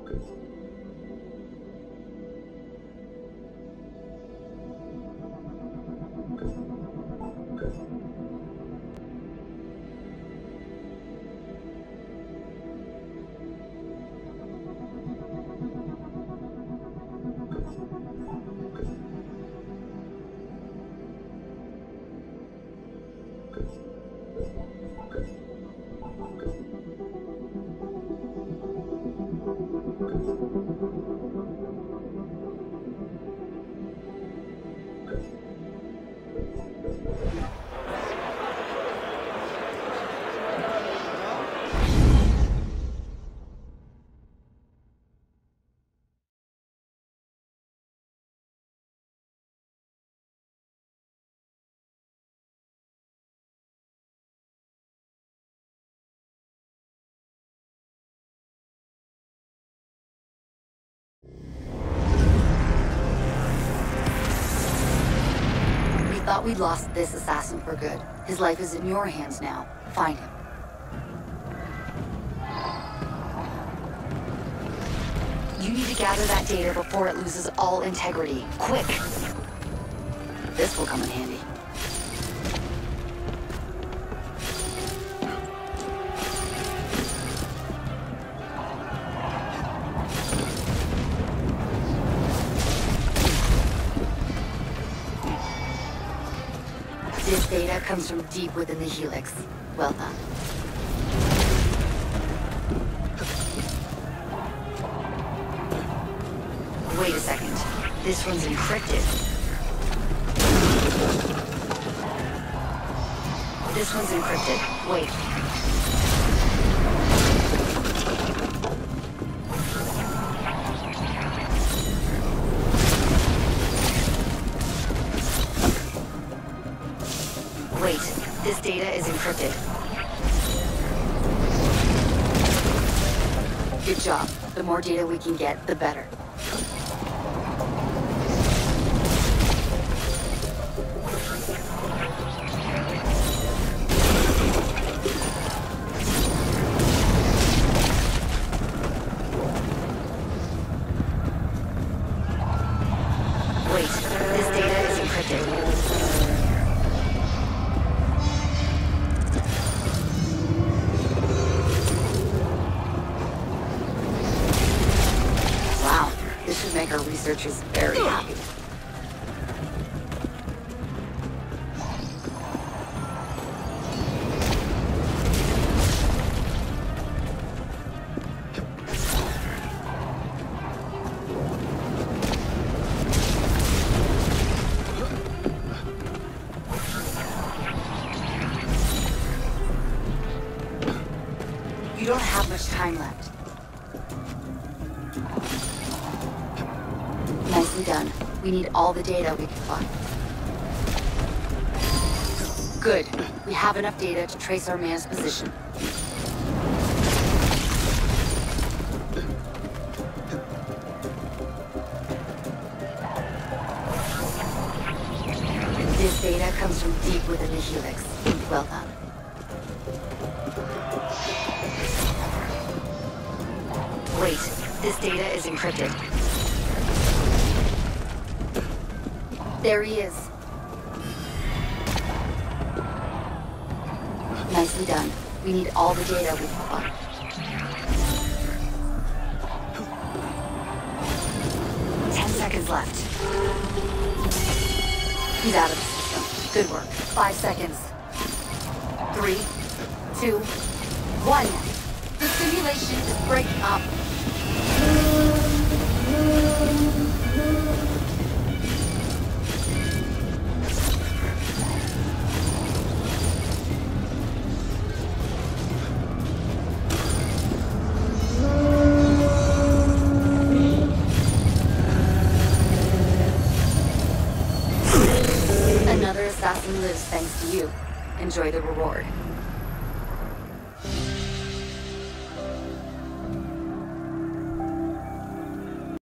Thought we'd lost this assassin for good. His life is in your hands now. Find him. You need to gather that data before it loses all integrity. Quick! This will come in handy. This data comes from deep within the Helix. Well done. Wait a second. This one's encrypted. This one's encrypted. Wait. Wait, this data is encrypted. Good job. The more data we can get, the better. Wait, this data is encrypted. This should make our researchers very happy. You don't have much time left. Nicely done. We need all the data we can find. Good. We have enough data to trace our man's position. This data comes from deep within the Helix. Well done. Wait, this data is encrypted. There he is. Nicely done. We need all the data we can find. Seconds left. He's out of the system. Good work. 5 seconds. 3, 2, 1. The simulation is breaking up. Another assassin lives thanks to you. Enjoy the reward.